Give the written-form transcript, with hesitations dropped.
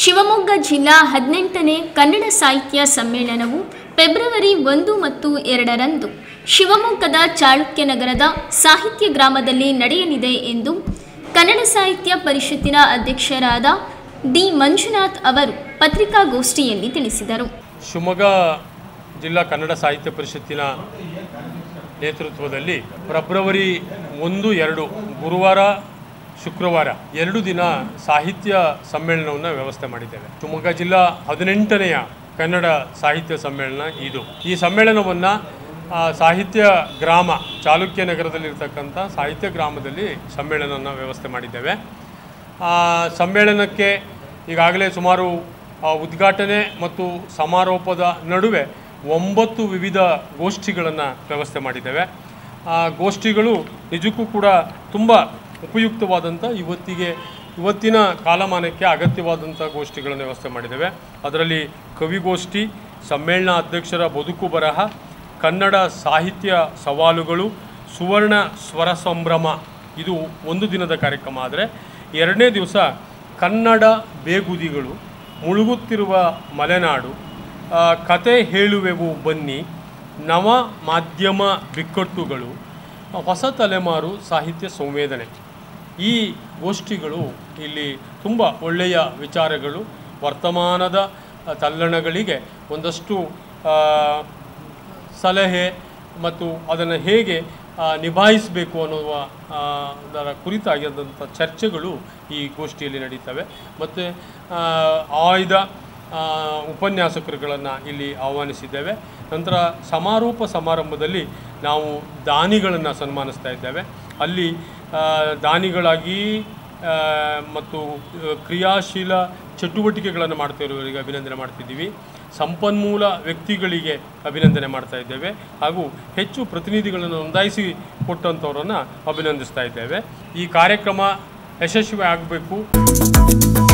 ಶಿವಮೊಗ್ಗ ಜಿಲ್ಲಾ 18ನೇ ಕನ್ನಡ ಸಾಹಿತ್ಯ ಸಮ್ಮೇಳನವು ಫೆಬ್ರವರಿ 1 ಮತ್ತು 2ರಂದು ಶಿವಮೊಗ್ಗದ ಚಾಳುಕ್ಯನಗರದ ಸಾಹಿತ್ಯ ಗ್ರಾಮದಲ್ಲಿ ನಡೆಯಲಿದೆ ಎಂದು ಕನ್ನಡ ಸಾಹಿತ್ಯ ಪರಿಷತ್ತಿನ ಅಧ್ಯಕ್ಷರಾದ ಡಿ ಮಂಜುನಾಥ್ ಅವರು ಪತ್ರಿಕಾಗೋಷ್ಠಿಯಲ್ಲಿ ತಿಳಿಸಿದರು. ಶಿವಮೊಗ್ಗ ಜಿಲ್ಲಾ ಕನ್ನಡ ಸಾಹಿತ್ಯ ಪರಿಷತ್ತಿನ ನೇತೃತ್ವದಲ್ಲಿ ಫೆಬ್ರವರಿ 1, 2 ಗುರುವಾರ ಶುಕ್ರವಾರ 2 ದಿನ ಸಾಹಿತ್ಯ ಸಮ್ಮೇಳನವನ್ನು ವ್ಯವಸ್ಥೆ ಮಾಡಿದ್ದೇವೆ. ಶಿವಮೊಗ್ಗ ಜಿಲ್ಲಾ 18ನೇಯ ಕನ್ನಡ ಸಾಹಿತ್ಯ ಸಮ್ಮೇಳನ ಇದು. ಈ ಸಮ್ಮೇಳನವನ್ನು ಸಾಹಿತ್ಯ ಗ್ರಾಮ ಚಾಲುಕ್ಯನಗರದಲ್ಲಿರ್ತಕ್ಕಂಥ ಸಾಹಿತ್ಯ ಗ್ರಾಮದಲ್ಲಿ ಸಮ್ಮೇಳನವನ್ನು ವ್ಯವಸ್ಥೆ ಮಾಡಿದ್ದೇವೆ. ಸಮ್ಮೇಳನಕ್ಕೆ ಈಗಾಗಲೇ ಸುಮಾರು ಉದ್ಘಾಟನೆ ಮತ್ತು ಸಮಾರೋಪದ ನಡುವೆ 9 ವಿವಿಧ ಗೋಷ್ಠಿಗಳನ್ನು ವ್ಯವಸ್ಥೆ ಮಾಡಿದ್ದೇವೆ. ಗೋಷ್ಠಿಗಳು ನಿಜಕ್ಕೂ ಕೂಡ ತುಂಬ ಉಪಯುಕ್ತವಾದಂಥ ಇವತ್ತಿನ ಕಾಲಮಾನಕ್ಕೆ ಅಗತ್ಯವಾದಂಥ ಗೋಷ್ಠಿಗಳನ್ನು ವ್ಯವಸ್ಥೆ ಮಾಡಿದ್ದೇವೆ. ಅದರಲ್ಲಿ ಕವಿಗೋಷ್ಠಿ, ಸಮ್ಮೇಳನ ಅಧ್ಯಕ್ಷರ ಬದುಕು ಬರಹ, ಕನ್ನಡ ಸಾಹಿತ್ಯ ಸವಾಲುಗಳು, ಸುವರ್ಣ ಸ್ವರ ಸಂಭ್ರಮ ಇದು 1 ದಿನದ ಕಾರ್ಯಕ್ರಮ. ಆದರೆ 2ನೇ ದಿವಸ ಕನ್ನಡ ಬೇಗುದಿಗಳು, ಮುಳುಗುತ್ತಿರುವ ಮಲೆನಾಡು, ಕತೆ ಹೇಳುವೆವು ಬನ್ನಿ, ನವ ಮಾಧ್ಯಮ ಬಿಕ್ಕಟ್ಟುಗಳು, ಹೊಸ ತಲೆಮಾರು ಸಾಹಿತ್ಯ ಸಂವೇದನೆ. ಈ ಗೋಷ್ಠಿಗಳು ಇಲ್ಲಿ ತುಂಬ ಒಳ್ಳೆಯ ವಿಚಾರಗಳು, ವರ್ತಮಾನದ ತಲ್ಲಣಗಳಿಗೆ ಒಂದಷ್ಟು ಸಲಹೆ ಮತ್ತು ಅದನ್ನು ಹೇಗೆ ನಿಭಾಯಿಸಬೇಕು ಅನ್ನುವುದರ ಕುರಿತಾಗಿದ್ದಂಥ ಚರ್ಚೆಗಳು ಈ ಗೋಷ್ಠಿಯಲ್ಲಿ ನಡೀತವೆ. ಮತ್ತು ಆಯ್ದ ಉಪನ್ಯಾಸಕರುಗಳನ್ನು ಇಲ್ಲಿ ಆಹ್ವಾನಿಸಿದ್ದೇವೆ. ನಂತರ ಸಮಾರೋಪ ಸಮಾರಂಭದಲ್ಲಿ ನಾವು ದಾನಿಗಳನ್ನು ಸನ್ಮಾನಿಸ್ತಾ ಇದ್ದೇವೆ. ಅಲ್ಲಿ ದಾನಿಗಳಾಗಿ ಮತ್ತು ಕ್ರಿಯಾಶೀಲ ಚಟುವಟಿಕೆಗಳನ್ನು ಮಾಡ್ತಾ ಇರುವವರಿಗೆ ಅಭಿನಂದನೆ ಮಾಡ್ತಿದ್ದೀವಿ. ಸಂಪನ್ಮೂಲ ವ್ಯಕ್ತಿಗಳಿಗೆ ಅಭಿನಂದನೆ ಮಾಡ್ತಾ ಇದ್ದೇವೆ. ಹಾಗೂ ಹೆಚ್ಚು ಪ್ರತಿನಿಧಿಗಳನ್ನು ನೋಂದಾಯಿಸಿ ಕೊಟ್ಟಂಥವರನ್ನು ಅಭಿನಂದಿಸ್ತಾ ಇದ್ದೇವೆ. ಈ ಕಾರ್ಯಕ್ರಮ ಯಶಸ್ವಿ ಆಗಬೇಕು.